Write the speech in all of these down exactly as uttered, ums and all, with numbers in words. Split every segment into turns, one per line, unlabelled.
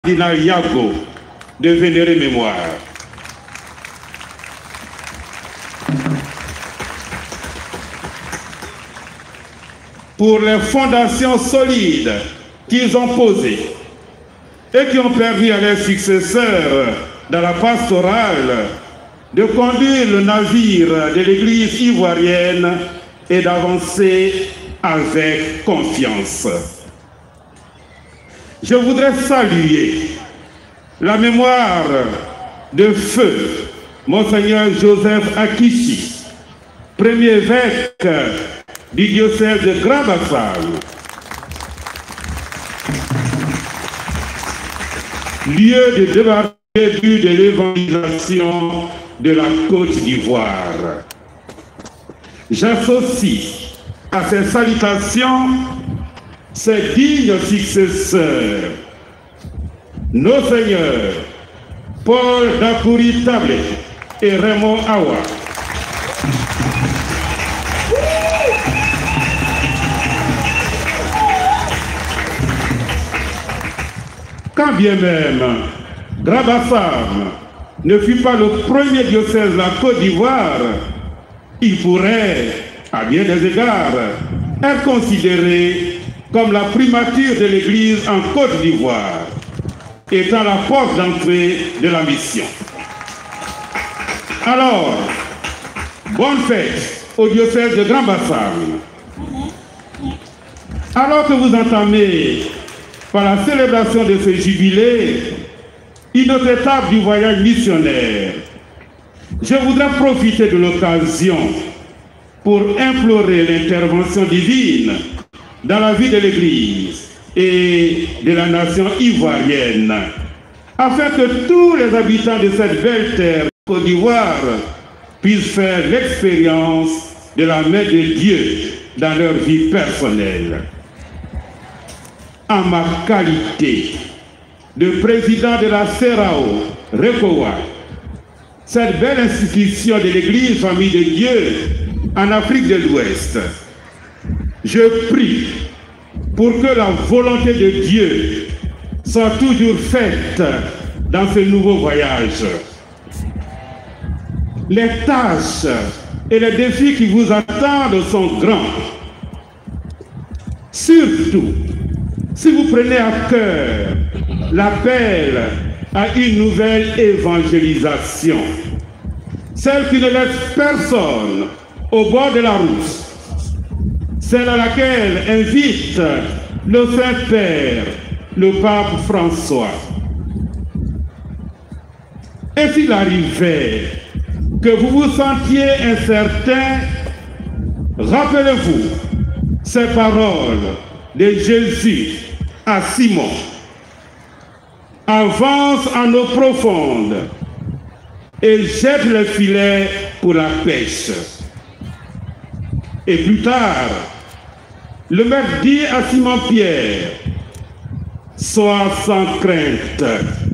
cardinal Yago de vénérer mémoire. Pour les fondations solides qu'ils ont posées et qui ont permis à leurs successeurs dans la pastorale de conduire le navire de l'Église ivoirienne et d'avancer avec confiance. Je voudrais saluer la mémoire de feu Monseigneur Joseph Akichi, premier évêque du diocèse de Grand-Bassam, lieu de débat début de l'évangélisation de la Côte d'Ivoire. J'associe à ces salutations ses dignes successeurs, nos seigneurs Paul Dakouri Tablé et Raymond Awa. Quand bien même Grand-Bassam ne fut pas le premier diocèse de la Côte d'Ivoire, il pourrait, à bien des égards, être considéré comme la primature de l'Église en Côte d'Ivoire, étant la porte d'entrée de la mission. Alors, bonne fête au diocèse de Grand-Bassam. Alors que vous entamez par la célébration de ce jubilé une autre étape du voyage missionnaire, je voudrais profiter de l'occasion pour implorer l'intervention divine dans la vie de l'Église et de la nation ivoirienne, afin que tous les habitants de cette belle terre Côte d'Ivoire puissent faire l'expérience de la main de Dieu dans leur vie personnelle. En ma qualité de président de la CERAO, RECOWA, cette belle institution de l'Église Famille de Dieu en Afrique de l'Ouest, je prie pour que la volonté de Dieu soit toujours faite dans ce nouveau voyage. Les tâches et les défis qui vous attendent sont grands. Surtout, si vous prenez à cœur l'appel à une nouvelle évangélisation, celle qui ne laisse personne au bord de la route, celle à laquelle invite le Saint-Père, le pape François. Et s'il arrivait que vous vous sentiez incertain, rappelez-vous ces paroles de Jésus à Simon. Avance en eau profonde et jette le filet pour la pêche. Et plus tard, le maître dit à Simon-Pierre, sois sans crainte.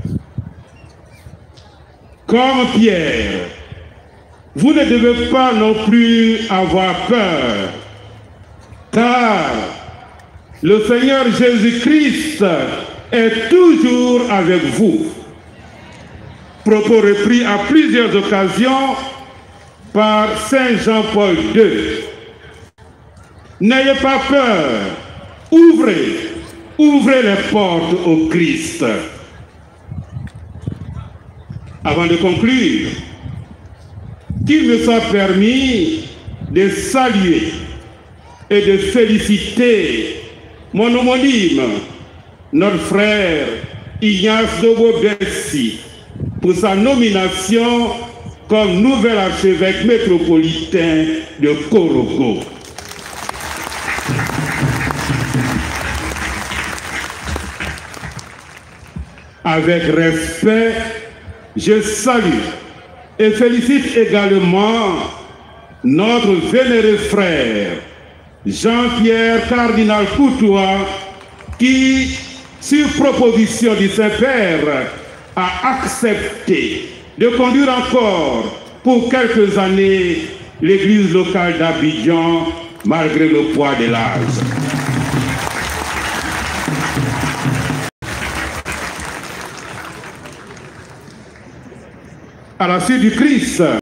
Comme Pierre, vous ne devez pas non plus avoir peur, car le Seigneur Jésus-Christ est toujours avec vous. Propos repris à plusieurs occasions par Saint Jean-Paul deux. N'ayez pas peur, ouvrez, ouvrez les portes au Christ. Avant de conclure, qu'il me soit permis de saluer et de féliciter mon homonyme, notre frère Ignace Dogo-Bessi, pour sa nomination comme nouvel archevêque métropolitain de Korogo. Avec respect, je salue et félicite également notre vénéré frère Jean-Pierre Cardinal Coutois, qui, sur proposition du Saint-Père, a accepté de conduire encore pour quelques années l'église locale d'Abidjan, malgré le poids de l'âge. « à la suite du Christ.